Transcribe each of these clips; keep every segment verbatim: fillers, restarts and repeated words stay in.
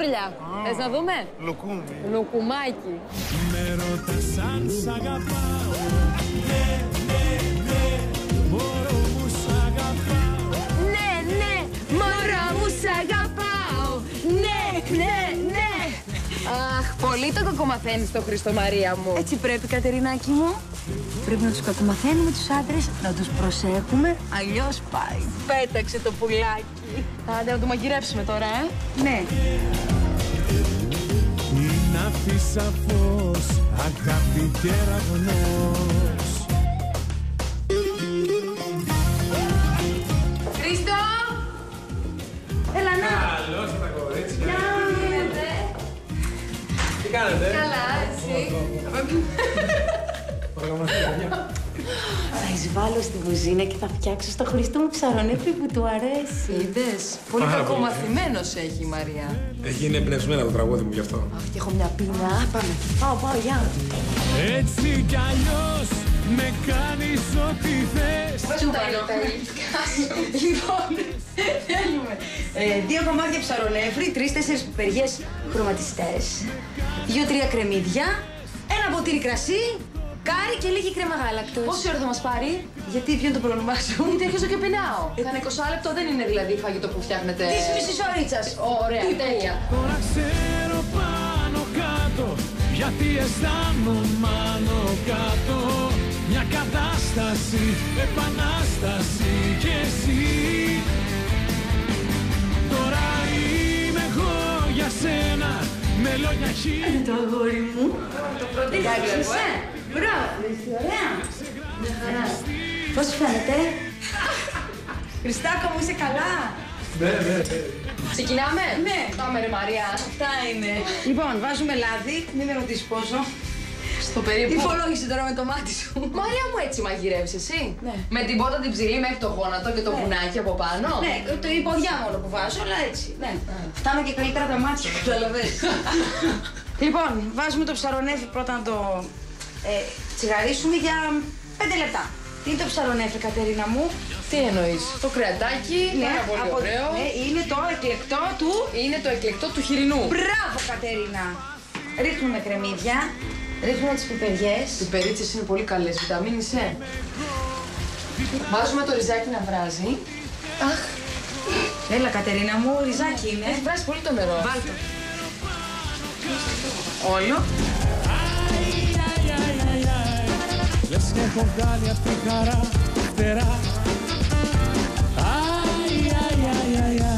σούρλια. Θες να δούμε? Λουκούμι. Λουκουμάκι. Με ρωτάς αν σ' αγαπάω. Ναι, ναι, ναι, μωρό μου σ' αγαπάω. Ναι, ναι, μωρό μου σ' αγαπάω. Ναι, ναι, ναι. Αχ, πολύ το κακομαθαίνεις το Χριστό Μαρία μου. Έτσι πρέπει, Κατερινάκη μου. Πρέπει να τους κακομαθαίνουμε τους άντρες, να τους προσέχουμε, αλλιώς πάει. Πέταξε το πουλάκι. Άντε να το μαγειρέψουμε τώρα, ε. Ναι. Την άφησα φως, αγάπη και ραγνός. Χρήστο! Έλα να. Καλώς τα κορίτσια. Γεια. Τι κάνετε? Καλά, εσύ. Θα εισβάλλω στην κουζίνα και θα φτιάξω στο Χριστό μου ψαρονέφρι που του αρέσει. Είδες, πολύ Πάρα κακομαθημένος έχει η Μαρία. Έχει είναι εμπνευσμένα το τραγούδι μου γι' αυτό. Αχ, και έχω μια πείνα. Πάμε. Πάω, πάω, γεια. Έτσι κι αλλιώς με κάνεις ό,τι θες. Σούπα είναι τα ελληνικά σου. Λοιπόν, θέλουμε ε, δύο κομμάτια ψαρονέφρι, τρεις-τέσσερις πιπεριές χρωματιστές, δύο-τρία κρεμμύδια, ένα ποτήρι κρασί, κάρι και λίγη κρέμα γάλακτος. Πόση ώρα θα μας πάρει? Γιατί, ποιο είναι το πρόβλημά σου? Γιατί έρχεσαι και πεινάω. Κάνα είκοσι λεπτό δεν είναι δηλαδή φαγητό που φτιάχνετε. Της μισής ωρίτσας. Ωραία, τέλεια. Τώρα ξέρω πάνω κάτω, γιατί αισθάνομαι πάνω κάτω. Μια κατάσταση, επανάσταση κι εσύ. Τώρα είμαι εγώ για σένα, με λόγια χίλια. Είναι το αγόρι μου. Το πρώτο είσαι. Μπράβο, είσαι ωραία. Μια χαρά. Πώς σου φαίνεται? Χριστάκο μου, είσαι καλά? Ναι, ναι, ναι. Ξεκινάμε? Ναι. Πάμε ρε Μαρία. Αυτά είναι. Λοιπόν, βάζουμε λάδι, μην με ρωτήσεις πόσο. Στο περίπου. Υπολόγισε τώρα με το μάτι σου. Μαρία μου, έτσι μαγειρεύεις εσύ? Ναι. Με την πότα την ψηλή μέχρι το γόνατο και το Ναι. βουνάκι από πάνω? Ναι, το η ποδιά μόνο που βάζω, αλλά έτσι. Ναι. Φτάνω και καλύτερα τα μάτια, καταλαβαίνεις. Λοιπόν, βάζουμε το ψαρονέφι πρώτα να το ε, τσιγαρίσουμε για πέντε λεπτά. Τι είναι το ψαρονέφι, Κατερίνα μου? Τι εννοείς? Το κρεατάκι, πάρα πολύ από- ωραίο. ναι, είναι το εκλεκτό του. Είναι το εκλεκτό του χοιρινού. Μπράβο, Κατερίνα. Ρίχνουμε κρεμμύδια, ρίχνουμε τις πιπεριές. Οι περίτσες είναι πολύ καλές, βιταμίνη C. Βάζουμε το ριζάκι να βράζει. Αχ, Έλα, Κατερίνα μου, ριζάκι είναι. έχει βράσει πολύ το νερό. Βάλτο. Όλο. Λες και έχω κάνει αυτή τη χαρά φτερά. Αι, αι, αι, αι, αι.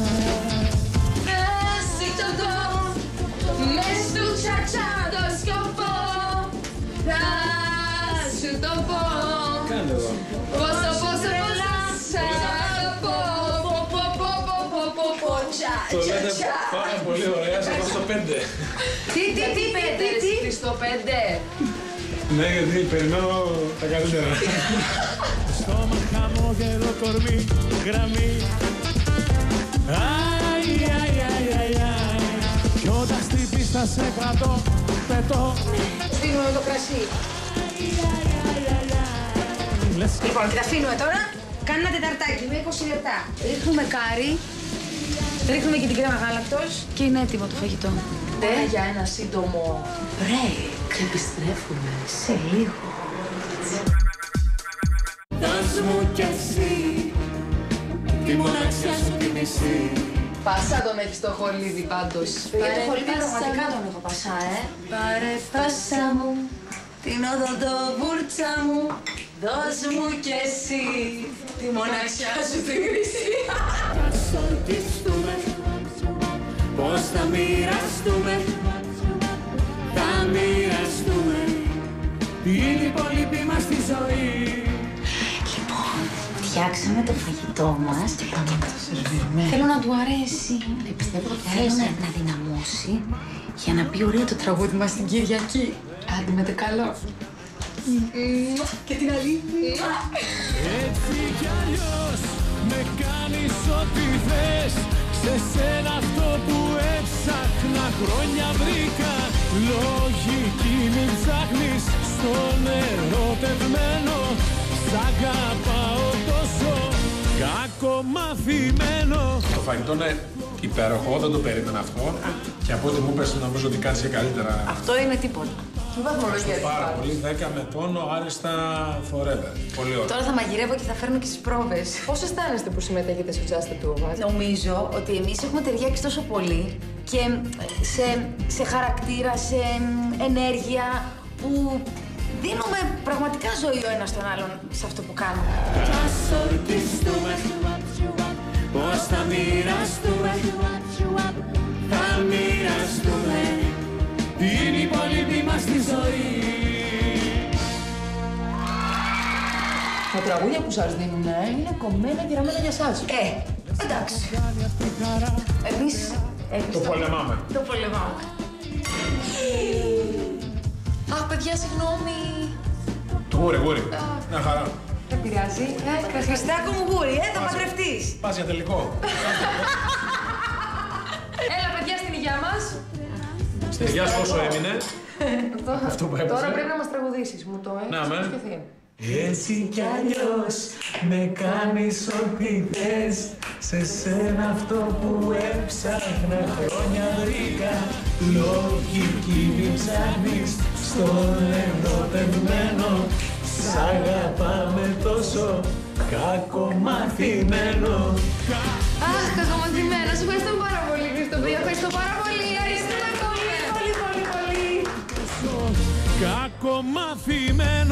Θα το δω, μες του τσατσά το σκοπό. Θα σου το πω. Κάνε εδώ. Πόσο, πόσο, πόσο σ' αγαπώ. Πο, πο, πο, πο, πο, πο, πο, τσα, Το τσα, λέτε τσα. πάρα πολύ ωραία, σας δώσω πέντε. Τι, τι, τι, τι, τι, τι. Χριστό πέντε. Ναι, γιατί περιμένω τα καλύτερα. Στόμα, χαμόγελο, κορμί, γραμμή. Αι, αι, αι, αι, αι. Κι όταν στην πίστα σε κρατώ, πετώ. Στείλουμε το κρασί. Λες και Λοιπόν, και τα αφήνουμε τώρα. Κάνει ένα τεταρτάκι με είκοσι λεπτά. Ρίχνουμε κάρι. Ρίχνουμε και την κρέμα γάλακτος. Και είναι έτοιμο το φαγητό. Τώρα για ένα σύντομο Break. και επιστρέφουμε. Σε λίγο. δώσ' μου κι εσύ τη μοναξιά σου τη μισή. Πάσα τον έχεις το χολίδι πάντως. Για το Πάρε χολίδι πάσα πραγματικά μου. τον έχω πασά, ε. Πάρε πάσα μου, την οδοντοβούρτσα μου, δώσ' μου κι εσύ τη μοναξιά σου τη χρυσή. Ας ορκιστούμε, πώς θα μοιραστούμε, θα μοιραστούμε την υπόλοιπη μας τη ζωή. Λοιπόν, φτιάξαμε το φαγητό μας και πάμε να το σερβίρουμε. Θέλω να του αρέσει. Πιστεύω ότι Θέλω να, να δυναμώσει για να πει ωραία το τραγούδι μας την Κυριακή. Άντε με το καλό. Και την άλλη. Έτσι κι αλλιώς με κάνεις ό,τι θες. Σε σένα αυτό που έψαχνα χρόνια βρήκα. Λογική μην ψάχνεις στον ερωτευμένο. Σ' αγαπάω τόσο κακομαθημένο. Το φαγητό είναι υπέροχο, δεν το περίμενα αυτό. Και από ό,τι μου είπες, νομίζω ότι κάνεις και καλύτερα. Αυτό είναι τίποτα. Τι βαθμολογία έχεις Πάρα πάρει? πολύ, δέκα με τόνο, άριστα forever. Πολύ ωραία. Τώρα θα μαγειρεύω και θα φέρνω και στις πρόβες. Πώς αισθάνεστε που συμμετέχετε στο Just the Two of Us? Νομίζω ότι εμείς έχουμε ταιριάξει τόσο πολύ και σε, σε χαρακτήρα, σε ενέργεια που δίνουμε πραγματικά ζωή ο ένας τον άλλον σε αυτό που κάνουμε. Ας ορκιστούμε, πώς θα μοιραστούμε, θα μοιραστούμε την υπόλοιπη μας τη ζωή. Τα τραγούδια που σας δίνουν είναι κομμένα και ραμμένα για σας. Ε, εντάξει. Εμείς έτσι Το πολεμάμε. το πολεμάμε. Αχ, παιδιά, συγγνώμη. Το γούρι, γούρι. Μια χαρά. Δεν πειράζει. Ε, Χριστάκο μου γούρι, ε, θα παντρευτείς. Πας για τελικό. Έλα, παιδιά, στην υγεία μας. Στη γεια σου όσο έμεινε. Αυτό που έπαιζε. Τώρα πρέπει να μας τραγουδήσεις. Μου το έχεις Να, με. υποσχεθεί. Έτσι κι αλλιώς με κάνεις ό,τι θες. Σε σένα αυτό που έψαχνα χρόνια βρήκα. Λογική μην ψάχνεις στον ερωτευμένο. Σ' αγαπάμε τόσο κακομαθημένο. Αχ, κακομαθημένο. Σου ευχαριστώ πάρα πολύ, Χριστοπία. Ευχαριστώ πάρα πολύ. Ευχαριστούμε πολύ, πολύ, πολύ, πολύ. Κακομαθημένο.